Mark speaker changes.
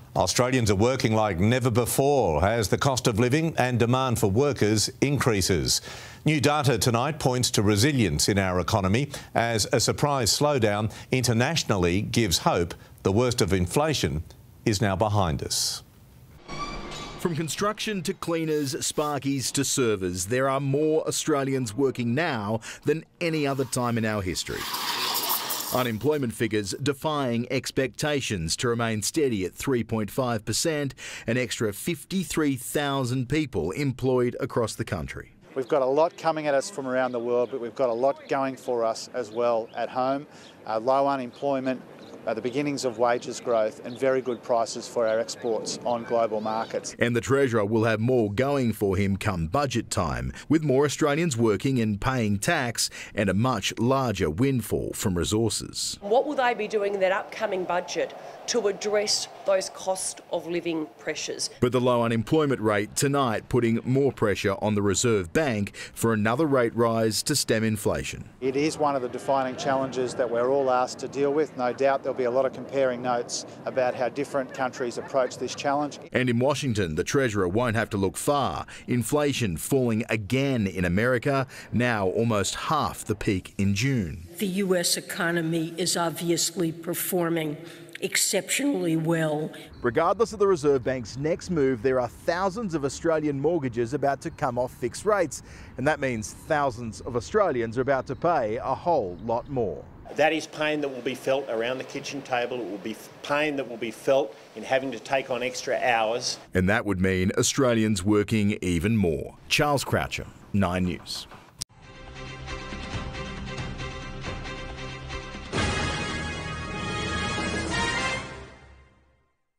Speaker 1: Australians are working like never before as the cost of living and demand for workers increases. New data tonight points to resilience in our economy as a surprise slowdown internationally gives hope the worst of inflation is now behind us.
Speaker 2: From construction to cleaners, sparkies to servers, there are more Australians working now than any other time in our history. Unemployment figures defying expectations to remain steady at 3.5%, an extra 53,000 people employed across the country.
Speaker 3: We've got a lot coming at us from around the world, but we've got a lot going for us as well at home. Low unemployment, the beginnings of wages growth and very good prices for our exports on global markets.
Speaker 2: And the Treasurer will have more going for him come budget time, with more Australians working and paying tax and a much larger windfall from resources.
Speaker 4: What will they be doing in that upcoming budget to address those cost of living pressures?
Speaker 2: But the low unemployment rate tonight putting more pressure on the Reserve Bank for another rate rise to stem inflation.
Speaker 3: It is one of the defining challenges that we're all asked to deal with. No doubt there'll be a lot of comparing notes about how different countries approach this challenge.
Speaker 2: And in Washington, the Treasurer won't have to look far. Inflation falling again in America, now almost half the peak in June.
Speaker 5: The US economy is obviously performing exceptionally well.
Speaker 2: Regardless of the Reserve Bank's next move, there are thousands of Australian mortgages about to come off fixed rates, and that means thousands of Australians are about to pay a whole lot more.
Speaker 6: That is pain that will be felt around the kitchen table. It will be pain that will be felt in having to take on extra hours.
Speaker 2: And that would mean Australians working even more. Charles Croucher, 9 News.